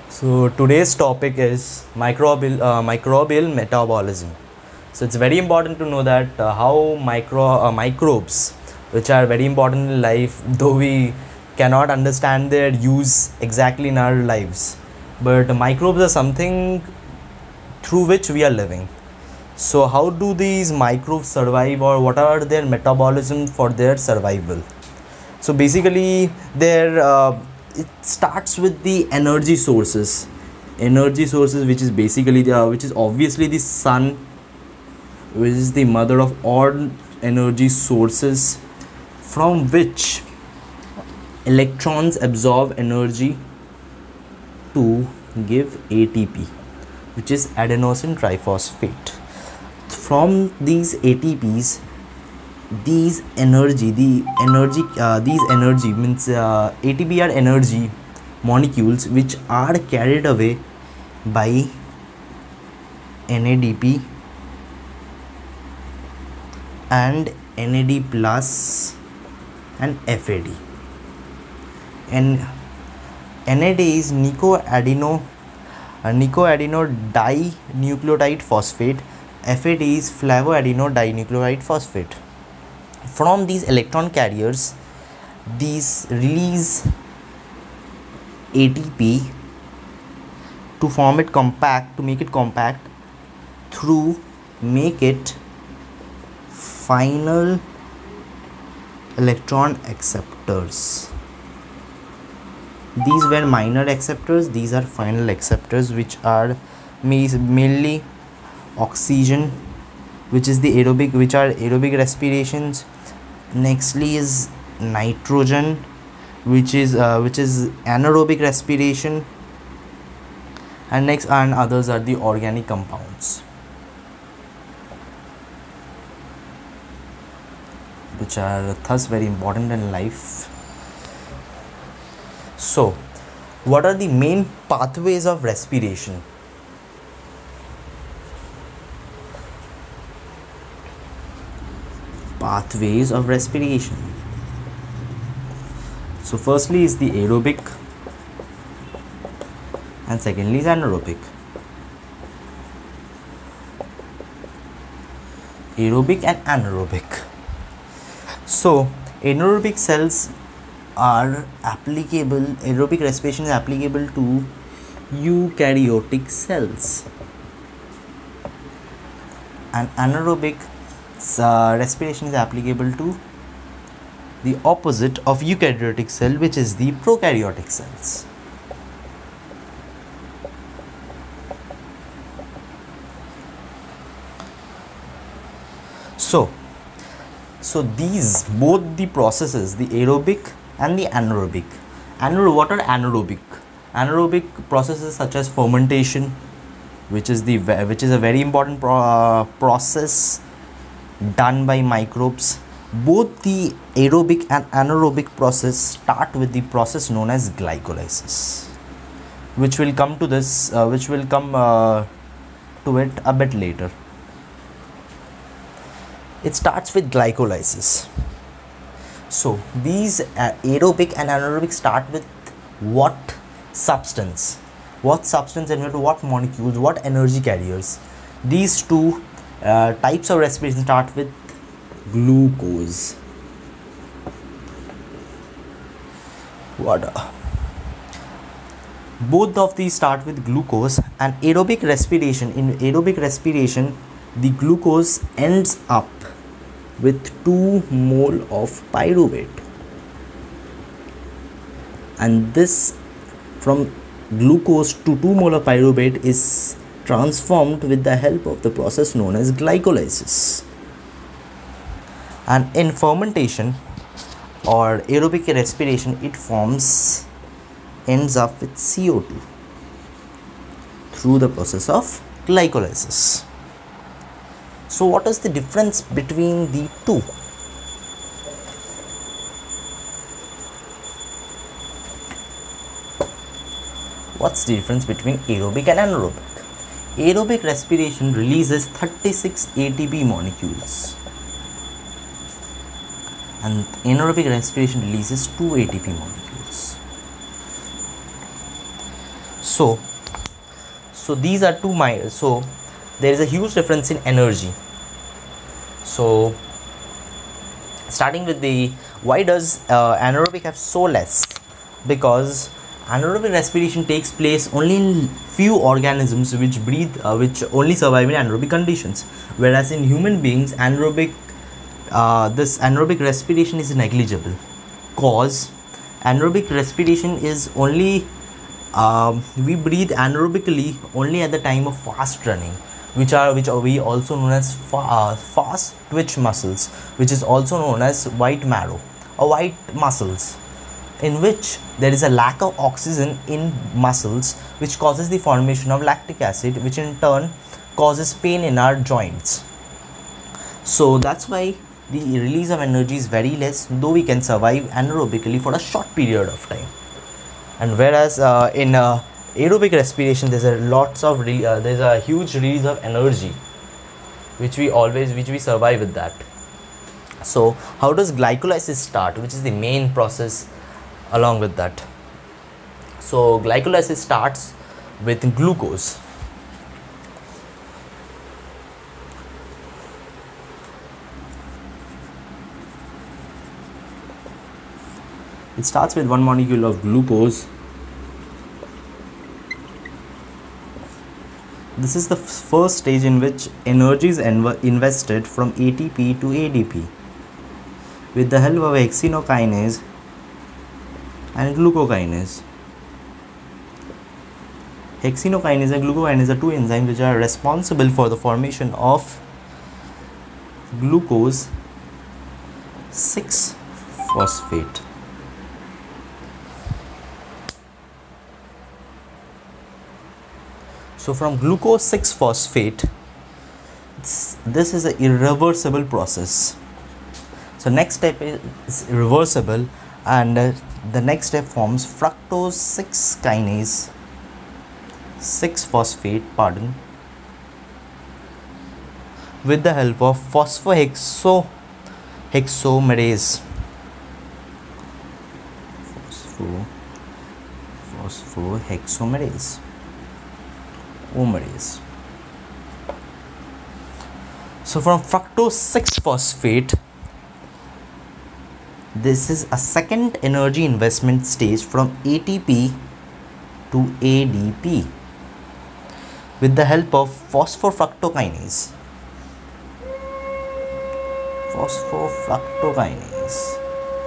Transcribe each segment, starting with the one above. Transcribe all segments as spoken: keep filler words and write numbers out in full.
So today's topic is microbial uh, microbial metabolism. So it's very important to know that uh, how micro uh, microbes, which are very important in life, though we cannot understand their use exactly in our lives, but microbes are something through which we are living. So how do these microbes survive, or what are their metabolism for their survival? So basically their uh, it starts with the energy sources energy sources which is basically the uh, which is obviously the sun, which is the mother of all energy sources, from which electrons absorb energy to give A T P, which is adenosine triphosphate. From these A T Ps, these energy the energy uh, these energy means uh, A T P are energy molecules which are carried away by N A D P and N A D plus and F A D. And N A D is nicoadeno uh, nicoadeno dinucleotide phosphate. F A D is flavoadeno dinucleotide phosphate. From these electron carriers, these release A T P to form it compact, to make it compact, through make it final electron acceptors. These were minor acceptors, these are final acceptors, which are mainly oxygen, which is the aerobic, which are aerobic respirations. Nextly is nitrogen, which is uh, which is anaerobic respiration, and next and others are the organic compounds, which are thus very important in life. So what are the main pathways of respiration? Pathways of respiration. So firstly is the aerobic, and secondly is anaerobic. Aerobic and anaerobic. So anaerobic cells are applicable, aerobic respiration is applicable to eukaryotic cells, and anaerobic uh, respiration is applicable to the opposite of eukaryotic cell, which is the prokaryotic cells. So, so these both the processes, the aerobic and the anaerobic. Anaer what are anaerobic? Anaerobic processes such as fermentation, which is the which is a very important pro uh, process done by microbes. Both the aerobic and anaerobic process start with the process known as glycolysis, which will come to this uh, which will come uh, to it a bit later. It starts with glycolysis. So these uh, aerobic and anaerobic start with what substance what substance and what molecules, what energy carriers. These two uh, types of respiration start with glucose, water. Both of these start with glucose, and aerobic respiration in aerobic respiration the glucose ends up with two mole of pyruvate, and this from glucose to two mole of pyruvate is transformed with the help of the process known as glycolysis. And in fermentation or aerobic respiration, it forms ends up with C O two through the process of glycolysis. So what is the difference between the two? What's the difference between aerobic and anaerobic? Aerobic respiration releases thirty-six A T P molecules, and anaerobic respiration releases two A T P molecules. So so these are two my so there is a huge difference in energy. So starting with the why does uh, anaerobic have so less? Because anaerobic respiration takes place only in few organisms which breathe uh, which only survive in anaerobic conditions, whereas in human beings anaerobic uh, this anaerobic respiration is negligible, cause anaerobic respiration is only um, we breathe anaerobically only at the time of fast running, which are which are we also known as fa uh, fast twitch muscles, which is also known as white marrow or white muscles, in which there is a lack of oxygen in muscles, which causes the formation of lactic acid, which in turn causes pain in our joints. So that's why the release of energy is very less, though we can survive anaerobically for a short period of time. And whereas uh, in uh, aerobic respiration there's a lots of re uh, there's a huge release of energy, which we always which we survive with that. So how does glycolysis start, which is the main process along with that? So glycolysis starts with glucose. It starts with one molecule of glucose. This is the first stage in which energy is invested from A T P to A D P with the help of hexenokinase and glucokinase. Hexenokinase and glucokinase are two enzymes which are responsible for the formation of glucose six phosphate. So from glucose six phosphate, this is an irreversible process. So next step is reversible, and uh, the next step forms fructose six kinase six phosphate pardon with the help of phosphohexo hexomerase phospho phosphohexomerase omerase. So from fructose six phosphate, this is a second energy investment stage from A T P to A D P with the help of phosphofructokinase. Phosphofructokinase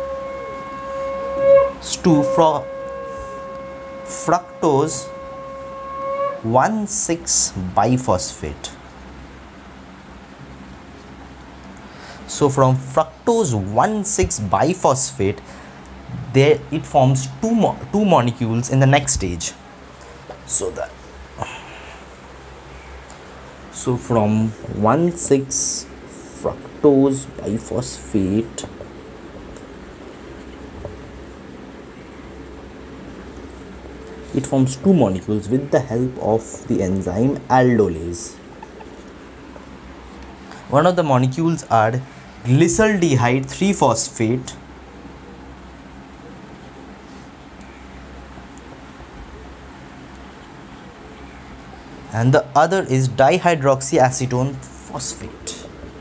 to fro fructose one six biphosphate. So from fructose one six biphosphate, there it forms two mo two molecules in the next stage. So that so from one six fructose biphosphate, it forms two molecules with the help of the enzyme aldolase. One of the molecules are glyceraldehyde three phosphate and the other is dihydroxyacetone phosphate.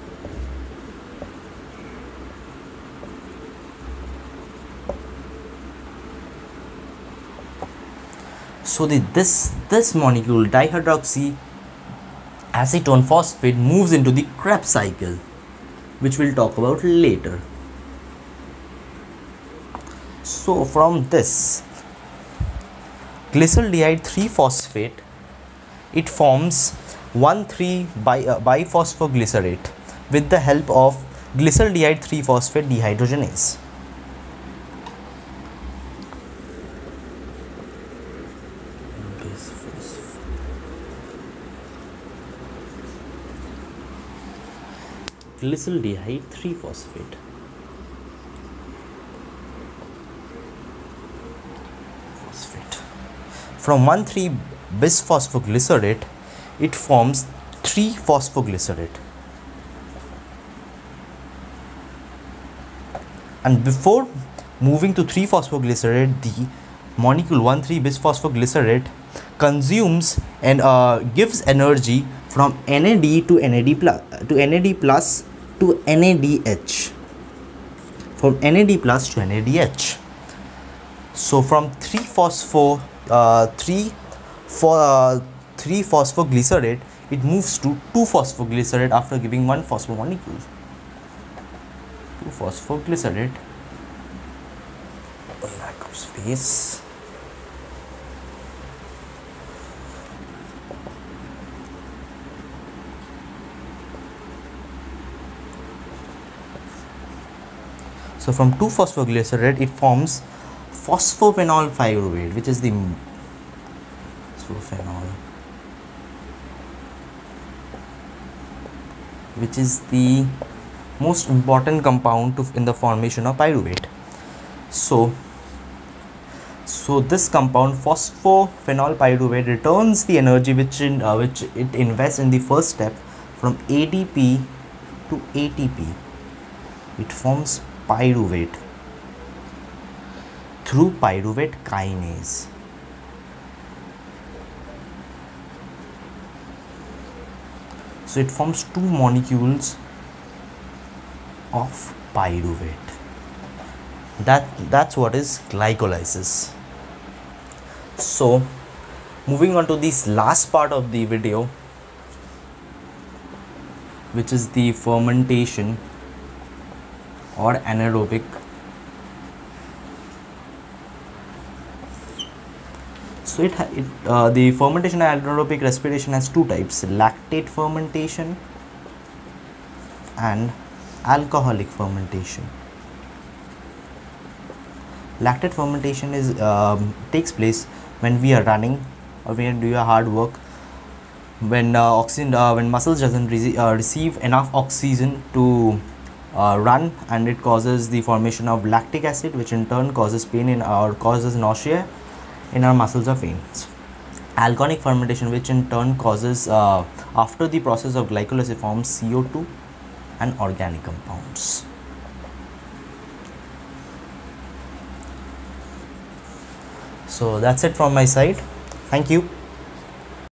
So the this this molecule dihydroxy acetone phosphate moves into the Krebs cycle, which we'll talk about later. So from this glyceraldehyde three phosphate, it forms one three bi uh, biphosphoglycerate with the help of glyceraldehyde three phosphate dehydrogenase. Glyceraldehyde three phosphate. Phosphate. From one three bisphosphoglycerate, it forms three phosphoglycerate. And before moving to three phosphoglycerate, the molecule one three bisphosphoglycerate consumes and uh, gives energy from N A D to N A D plus to N A D plus to N A D H, from N A D plus to N A D H. So from three phospho uh, three for uh, three phosphoglycerate, it moves to two phosphoglycerate after giving one phosphomolecule. two phosphoglycerate, lack of space. So from two phosphoglycerate, it forms phosphophenol pyruvate, which is the phosphophenol, which is the most important compound to, in the formation of pyruvate. So, so this compound phosphophenol pyruvate returns the energy which in uh, which it invests in the first step from A D P to A T P. It forms pyruvate through pyruvate kinase. So it forms two molecules of pyruvate. That that's what is glycolysis. So moving on to this last part of the video, which is the fermentation or anaerobic. So it, it uh, the fermentation and anaerobic respiration has two types: lactate fermentation and alcoholic fermentation. Lactate fermentation is um, takes place when we are running or when we do a hard work, when uh, oxygen uh, when muscles doesn't re uh, receive enough oxygen to uh, run, and it causes the formation of lactic acid, which in turn causes pain in or causes nausea in our muscles or veins. Alcoholic fermentation, which in turn causes uh, after the process of glycolysis, forms C O two and organic compounds. So that's it from my side. Thank you.